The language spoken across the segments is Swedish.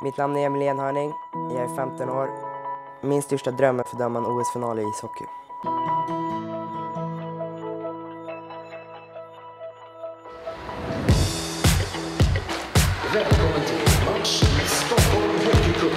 Mitt namn är Emil Enhörning, jag är 15 år. Min största dröm är att få döma en OS-final i ishockey. Välkommen till match i Stockholm Hockeycup.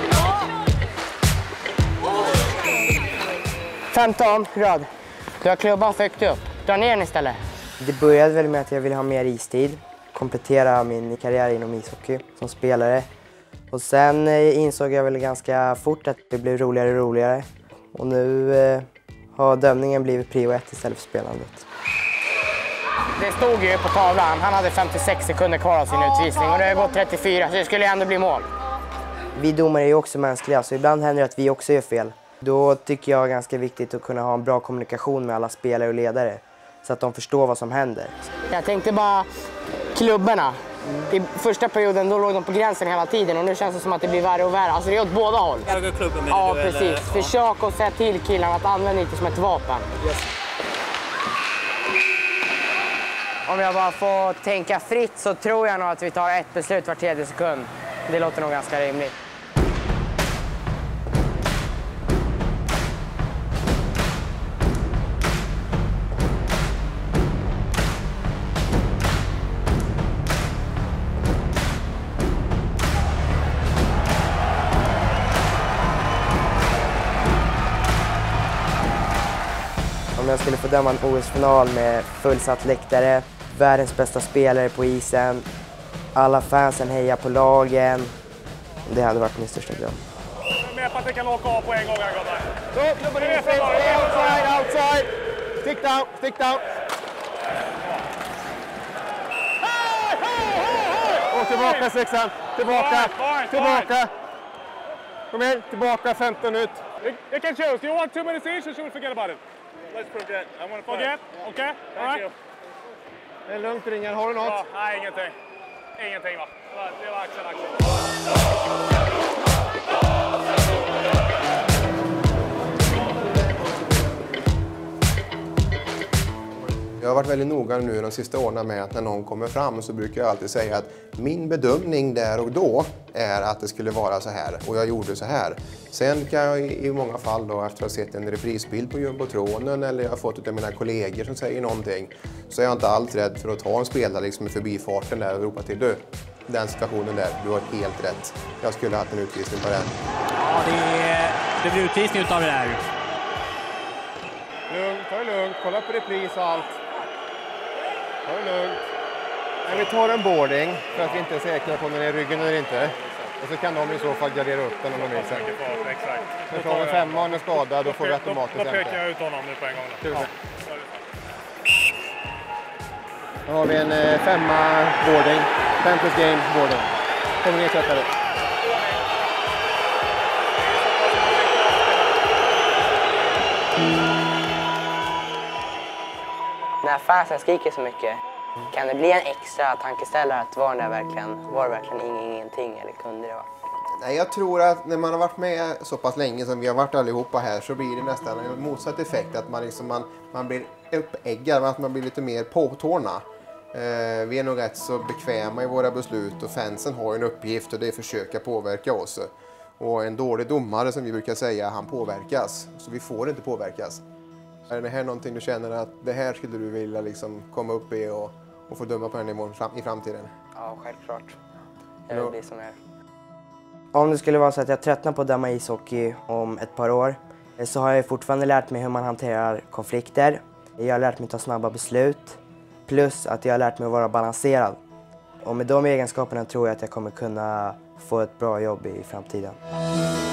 15 rad. Du har klubban för högt upp. Dra ner den istället. Det började väl med att jag ville ha mer istid, komplettera min karriär inom ishockey som spelare. Och sen insåg jag väl ganska fort att det blev roligare och roligare. Och nu har dömningen blivit prio 1 istället för spelandet. Det stod ju på tavlan. Han hade 56 sekunder kvar av sin utvisning och det har gått 34 så det skulle ändå bli mål. Vi domare är ju också mänskliga så ibland händer det att vi också gör fel. Då tycker jag är ganska viktigt att kunna ha en bra kommunikation med alla spelare och ledare så att de förstår vad som händer. Jag tänkte bara klubborna. I första perioden då låg de på gränsen hela tiden och nu känns det som att det blir värre och värre. Alltså det är åt båda håll. Ja, precis. Eller? Försök att säga till killarna att använda det som ett vapen. Yes. Om jag bara får tänka fritt så tror jag nog att vi tar ett beslut var 3:e sekund. Det låter nog ganska rimligt. Om jag skulle få döma en OS-final med fullsatt läktare, världens bästa spelare på isen, alla fansen hejar på lagen. Det hade varit min största dröm. Med på att det kan åka av på en gång här, gubbar. Så, klubben in, outside. Stick down. Och tillbaka sexan, tillbaka. Kom igen, tillbaka 15 ut. You can choose. Do you want 2 minutes each or should we forget about it? Let's forget. I want to Forget? Okay. All right. Det är lugnt, Ringen. Har du något? Ja, nej, ingenting va? Det var Axel. Jag har varit väldigt noga nu de sista åren med att när någon kommer fram så brukar jag alltid säga att min bedömning där och då är att det skulle vara så här och jag gjorde så här. Sen kan jag i många fall då efter att ha sett en reprisbild på jumbotronen eller jag har fått av mina kollegor som säger någonting så är jag inte alls rädd för att ta en spelare liksom i förbifarten där och ropa till du. Den situationen där, du har helt rätt. Jag skulle ha haft en utvisning på den. Ja, det blir utvisning utav det där. Ta det lugnt, kolla på repris och allt. Ta det lugnt. Nej, vi tar en boarding för att vi inte är säkra på om den är i ryggen eller inte. Och så kan de i så fall gardera upp den om de vill sen. Exakt. Så tar vi 5 och en skada, då får vi automatiskt Då pekar jag ut honom nu på en gång. Ja. Då har vi en 5 boarding. 5 plus game boarding. Kommer ni sätta det? När fansen skriker så mycket, kan det bli en extra tankeställare att var det verkligen ingenting eller kunde det vara? Nej, jag tror att när man har varit med så pass länge som vi har varit allihopa här så blir det nästan en motsatt effekt. Att man blir uppeggad, att man blir lite mer på tårna. Vi är nog rätt så bekväma i våra beslut och fansen har en uppgift och det är att försöka påverka oss. Och en dålig domare som vi brukar säga, han påverkas. Så vi får inte påverkas. Är det här någonting du känner att det här skulle du vilja liksom komma upp i och få döma på den nivån i framtiden? Ja, självklart. Det blir som är. Om det skulle vara så att jag tröttnar på att döma ishockey om ett par år så har jag fortfarande lärt mig hur man hanterar konflikter. Jag har lärt mig att ta snabba beslut. Plus att jag har lärt mig att vara balanserad. Och med de egenskaperna tror jag att jag kommer kunna få ett bra jobb i framtiden.